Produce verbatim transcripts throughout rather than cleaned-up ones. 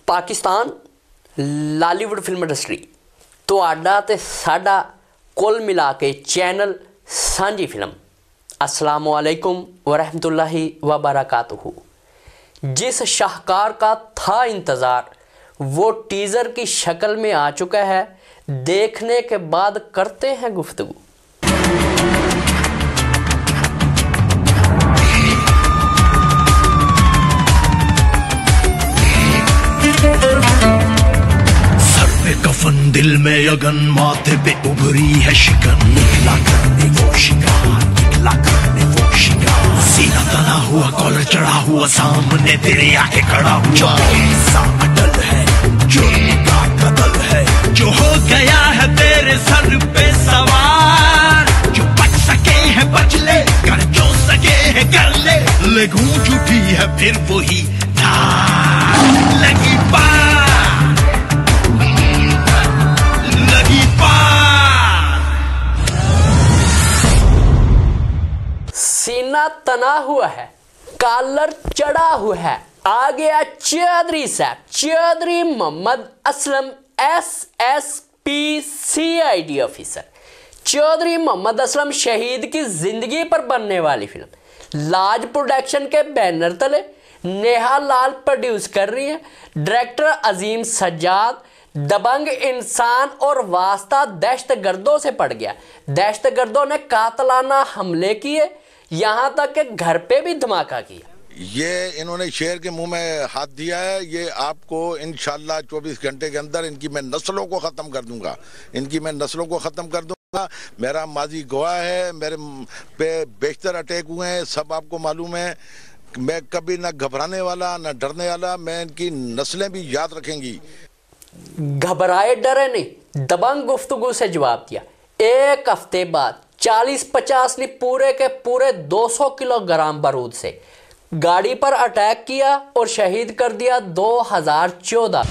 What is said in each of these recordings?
Pakistan लालीवुड film industry तुहाडा ते साडा कुल मिला के चैनल सांझी फिल्म। अस्सलामु अलैकुम वरहमतुल्लाहि वबरकातुहू। जिस शाहकार का था इंतज़ार वो टीज़र की शक्ल में आ चुका है। देखने के बाद करते हैं गुफ्तगू। कफन दिल में अगन, माथे पे उभरी है शिकन। निकला करने वो शिकार, निकला करने वो शिकार। सीना तना हुआ, कॉलर चढ़ा हुआ, सामने तेरे आके खड़ा हुआ। सा अटल है जुर्म का कत्ल है, जो हो गया है तेरे सर पे सवार। जो बच सके है बच ले, कर जो सके है कर ले। ले गूंज उठी है फिर वही धार। लगी बात सीना तना हुआ है, कॉलर चढ़ा हुआ है, आ गया चौधरी साहब, Chaudhary Mohammad Aslam, S S P C I D officer. Chaudhary Mohammad Aslam शहीद की जिंदगी पर बनने वाली फिल्म लाज प्रोडक्शन के बैनर तले नेहा लाल प्रोड्यूस कर रही है। डायरेक्टर अजीम सज्जाद। दबंग इंसान और वास्ता दहशतगर्दों से पड़ गया। दहशतगर्दों ने कातलाना हमले किए, यहाँ तक कि घर पे भी धमाका किया। ये इन्होंने शेर के मुंह में हाथ दिया है। ये आपको इंशाल्लाह चौबीस घंटे के अंदर इनकी मैं नस्लों को ख़त्म कर दूंगा। इनकी मैं नस्लों को ख़त्म कर दूंगा। मेरा माजी गवाह है, मेरे पे बेशतर अटैक हुए हैं, सब आपको मालूम है। मैं कभी ना घबराने वाला ना डरने वाला। मैं इनकी नस्लें भी याद रखेंगी। घबराए डरे नहीं, दबंग गुफ्तगू से जवाब दिया। एक हफ्ते बाद चालीस पचास ने पूरे के पूरे दो सौ किलोग्राम बारूद से गाड़ी पर अटैक किया और शहीद कर दिया दो हज़ार चौदह।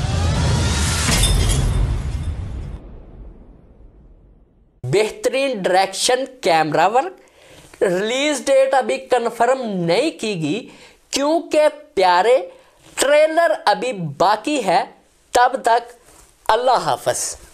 बेहतरीन direction, camera work. Release date अभी कंफर्म नहीं की गई क्योंकि प्यारे ट्रेलर अभी बाकी है। तब तक अल्लाह हाफ़िज़।